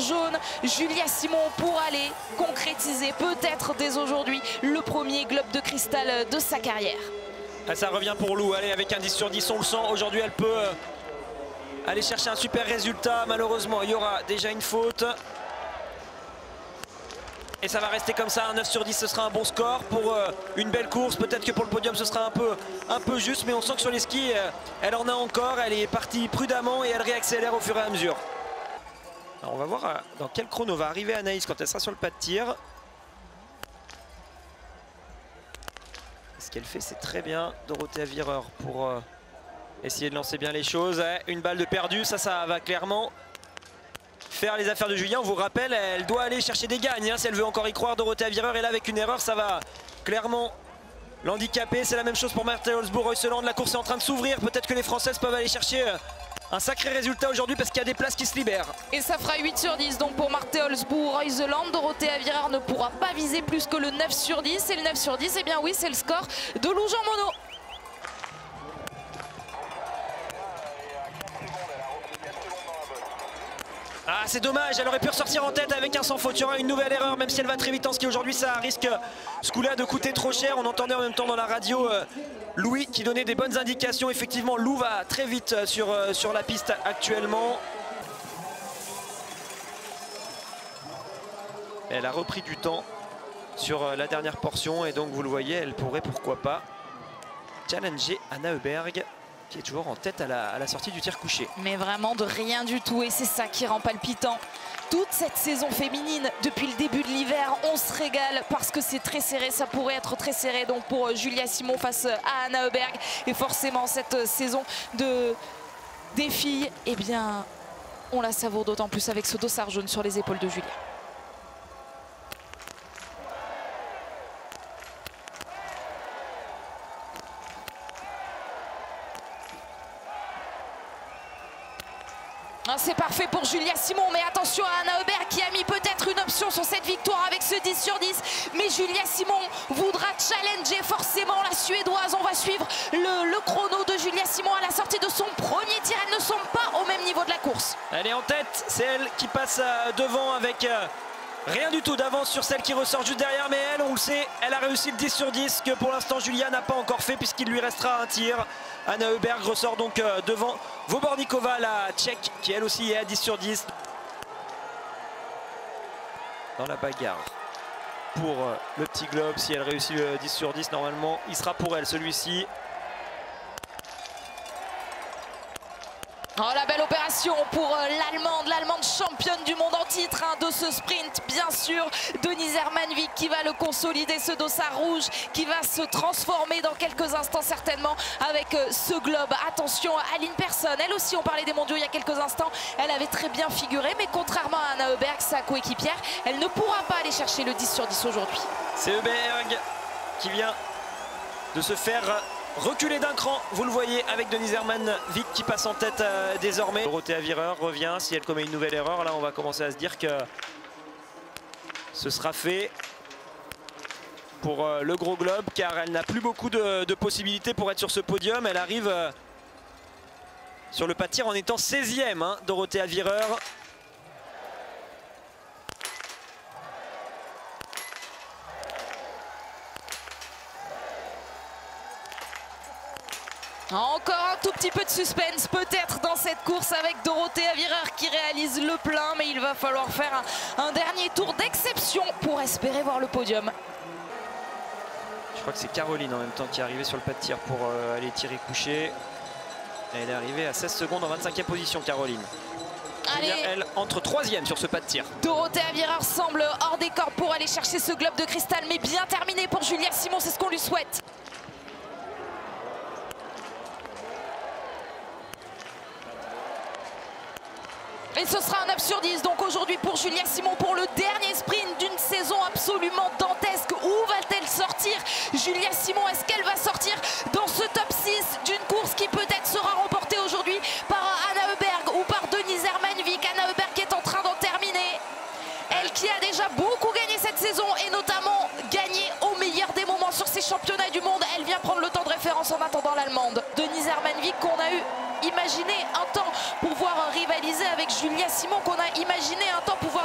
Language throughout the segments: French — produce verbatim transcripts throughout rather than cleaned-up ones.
jaune, Julia Simon, pour aller concrétiser peut-être dès aujourd'hui le premier globe de cristal de sa carrière. Ah, ça revient pour Lou, allez, avec un dix sur dix, on le sent. Aujourd'hui, elle peut euh, aller chercher un super résultat. Malheureusement, il y aura déjà une faute. Et ça va rester comme ça, un neuf sur dix, ce sera un bon score pour euh, une belle course. Peut-être que pour le podium, ce sera un peu, un peu juste, mais on sent que sur les skis, euh, elle en a encore. Elle est partie prudemment et elle réaccélère au fur et à mesure. Alors, on va voir euh, dans quel chrono va arriver Anaïs quand elle sera sur le pas de tir. Ce qu'elle fait, c'est très bien. Dorothée Vireur pour euh, essayer de lancer bien les choses. Ouais, une balle de perdu, ça, ça va clairement faire les affaires de Julien. On vous rappelle, elle doit aller chercher des gagnes hein, si elle veut encore y croire. Dorothée Vireur, et là avec une erreur, ça va clairement l'handicaper. C'est la même chose pour Marthe Holzbourg-Reuseland. La course est en train de s'ouvrir. Peut-être que les Françaises peuvent aller chercher euh, un sacré résultat aujourd'hui parce qu'il y a des places qui se libèrent. Et ça fera huit sur dix donc pour Marthe Holzbourg-Reuseland. Dorothée Vireur ne pourra pas viser plus que le neuf sur dix. Et le neuf sur dix, eh bien oui, c'est le score de Lou Jean Monod. Ah, c'est dommage, elle aurait pu ressortir en tête avec un sans faute. Il y aura une nouvelle erreur, même si elle va très vite en ski aujourd'hui. Ça risque ce coup-là de coûter trop cher. On entendait en même temps dans la radio euh, Louis qui donnait des bonnes indications. Effectivement, Lou va très vite sur, euh, sur la piste actuellement. Elle a repris du temps sur euh, la dernière portion et donc vous le voyez, elle pourrait pourquoi pas challenger Anna Heuberg, qui est toujours en tête à la, à la sortie du tir couché. Mais vraiment de rien du tout, et c'est ça qui rend palpitant. Toute cette saison féminine, depuis le début de l'hiver, on se régale parce que c'est très serré, ça pourrait être très serré donc pour Julia Simon face à Anna Heuberg. Et forcément cette saison de... des filles, eh bien, on la savoure d'autant plus avec ce dossard jaune sur les épaules de Julia. C'est parfait pour Julia Simon, mais attention à Anna Heuberg qui a mis peut-être une option sur cette victoire avec ce dix sur dix. Mais Julia Simon voudra challenger forcément la Suédoise. On va suivre le, le chrono de Julia Simon à la sortie de son premier tir. Elles ne sont pas au même niveau de la course. Elle est en tête, c'est elle qui passe devant avec euh, rien du tout d'avance sur celle qui ressort juste derrière. Mais elle, on le sait, elle a réussi le dix sur dix que pour l'instant Julia n'a pas encore fait puisqu'il lui restera un tir. Anna Heuberg ressort donc euh, devant Vobornikova, la tchèque, qui elle aussi est à dix sur dix. Dans la bagarre pour euh, le petit globe, si elle réussit le dix sur dix, normalement, il sera pour elle celui-ci. Oh, la belle opération pour euh, l'Allemande, l'Allemande championne du monde en titre hein, de ce sprint, bien sûr. Denise Hermanvik qui va le consolider, ce dossard rouge qui va se transformer dans quelques instants certainement avec euh, ce globe. Attention à Aline Persson, elle aussi on parlait des mondiaux il y a quelques instants, elle avait très bien figuré, mais contrairement à Anna Heuberg, sa coéquipière, elle ne pourra pas aller chercher le dix sur dix aujourd'hui. C'est Heuberg qui vient de se faire reculer d'un cran, vous le voyez, avec Denise Hermanvik qui passe en tête euh, désormais. Dorothée Vireur revient, si elle commet une nouvelle erreur, là on va commencer à se dire que ce sera fait pour euh, le gros globe, car elle n'a plus beaucoup de, de possibilités pour être sur ce podium. Elle arrive euh, sur le pas de tir en étant seizième, hein, Dorothée Vireur. Encore un tout petit peu de suspense peut-être dans cette course avec Dorothée Vireur qui réalise le plein, mais il va falloir faire un, un dernier tour d'exception pour espérer voir le podium. Je crois que c'est Caroline en même temps qui est arrivée sur le pas de tir pour euh, aller tirer couché. Elle est arrivée à seize secondes en vingt-cinquième position, Caroline. Allez. Julia, elle, entre troisième sur ce pas de tir. Dorothée Vireur semble hors des cordes pour aller chercher ce globe de cristal, mais bien terminé pour Julia Simon, c'est ce qu'on lui souhaite. Et ce sera un neuf sur dix donc aujourd'hui pour Julia Simon pour le dernier sprint d'une saison absolument dantesque. Où va-t-elle sortir Julia Simon? Est-ce qu'elle va sortir dans ce top six d'une course qui peut-être sera remportée aujourd'hui par Anna Heuberg ou par Denise Hermanvik? Anna Heuberg qui est en train d'en terminer. Elle qui a déjà beaucoup gagné cette saison et notamment gagné au meilleur des moments sur ces championnats du monde. Elle vient prendre le temps de référence en attendant l'Allemande. Denise Hermanvik qu'on a eu imaginé un temps pouvoir rivaliser avec Julia Simon, qu'on a imaginé un temps pouvoir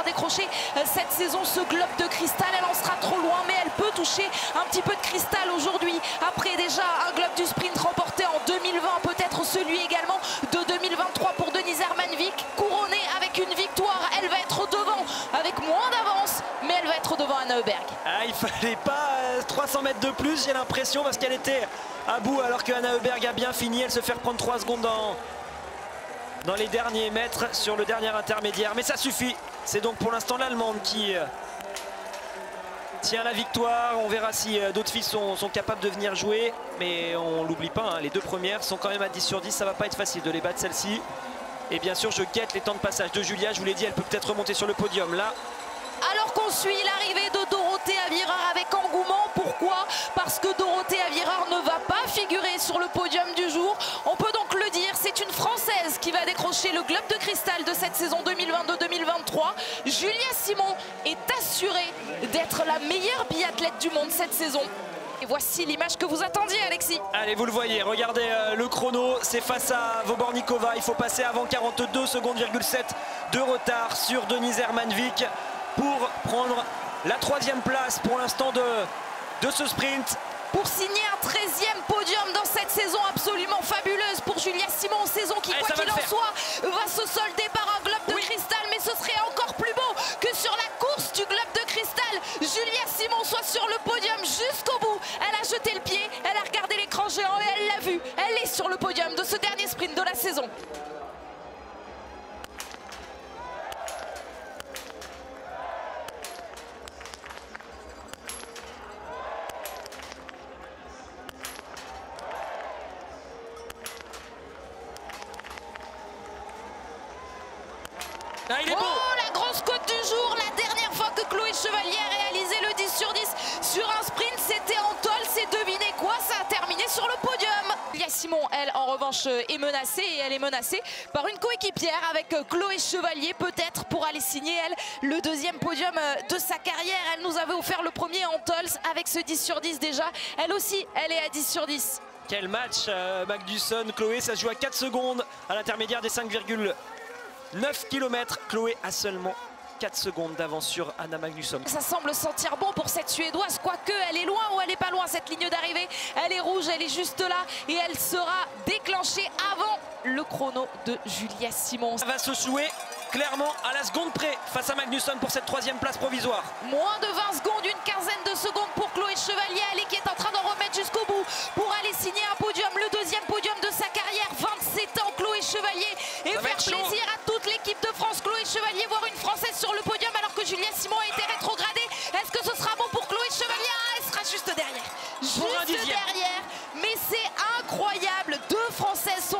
saison ce globe de cristal. Elle en sera trop loin, mais elle peut toucher un petit peu de cristal aujourd'hui. Après déjà un globe du sprint remporté en deux mille vingt, peut-être celui également de deux mille vingt-trois pour Denise Herman-Wick. Couronnée avec une victoire, elle va être devant avec moins d'avance, mais elle va être devant Anna Heuberg. Ah, il fallait pas euh, trois cents mètres de plus, j'ai l'impression, parce qu'elle était à bout alors que Anna Heuberg a bien fini. Elle se fait reprendre trois secondes dans, dans les derniers mètres sur le dernier intermédiaire, mais ça suffit. C'est donc pour l'instant l'Allemande qui euh, tient la victoire. On verra si euh, d'autres filles sont, sont capables de venir jouer, mais on l'oublie pas, hein, les deux premières sont quand même à dix sur dix. Ça va pas être facile de les battre celle-ci. Et bien sûr je guette les temps de passage de Julia. Je vous l'ai dit, elle peut peut-être remonter sur le podium là. Alors qu'on suit l'arrivée de Dorothée Avirard avec engouement. Pourquoi? Parce que Dorothée Avirard ne va pas figurer sur le podium du jour. On peut donc le dire, c'est une Française qui va décrocher le globe de cristal de cette saison deux mille vingt-deux deux mille vingt-trois. Julia Simon est assurée d'être la meilleure biathlète du monde cette saison. Et voici l'image que vous attendiez, Alexis. Allez, vous le voyez, regardez euh, le chrono, c'est face à Vobornikova. Il faut passer avant quarante-deux secondes virgule sept de retard sur Denise Herman-Wick pour prendre la troisième place pour l'instant de, de ce sprint. Pour signer un treizième podium dans cette saison absolument fabuleuse pour Julia Simon, saison qui, Allez, quoi qu'il en faire. soit, va se solder par un globe de oui. cristal. Mais ce serait encore plus beau que sur la course du globe de cristal, Julia Simon soit sur le podium jusqu'au bout. Elle a jeté le pied, elle a regardé l'écran géant et elle l'a vu. Elle est sur le podium de ce dernier sprint de la saison. Ah, il est beau. Oh, la grosse cote du jour. La dernière fois que Chloé Chevalier a réalisé le dix sur dix sur un sprint, c'était en tôle. C'est devinez quoi, ça a terminé sur le podium. Julia Simon, elle, en revanche, est menacée. Et elle est menacée par une coéquipière avec Chloé Chevalier, peut-être pour aller signer, elle, le deuxième podium de sa carrière. Elle nous avait offert le premier en tôle avec ce dix sur dix déjà. Elle aussi, elle est à dix sur dix. Quel match, euh, Magnusson, Chloé, ça se joue à quatre secondes à l'intermédiaire des cinq virgule neuf kilomètres. Chloé a seulement quatre secondes d'avance sur Anna Magnusson. Ça semble sentir bon pour cette Suédoise, quoique elle est loin ou elle est pas loin cette ligne d'arrivée. Elle est rouge, elle est juste là et elle sera déclenchée avant le chrono de Julia Simon. Ça va se jouer clairement à la seconde près face à Magnusson pour cette troisième place provisoire. Moins de vingt secondes, une quinzaine de secondes pour Chloé Chevalier, elle qui est en train d'en remettre jusqu'au bout pour aller signer un podium, le deuxième podium de sa carrière. vingt-sept ans, Chloé Chevalier, et ça faire plaisir à toute l'équipe de France. Chloé Chevalier, voir une Française sur le podium alors que Julia Simon a été rétrogradée. Est-ce que ce sera bon pour Chloé Chevalier? Ah, elle sera juste derrière. Pour un Juste dixième. derrière. Mais c'est incroyable. Deux Françaises sont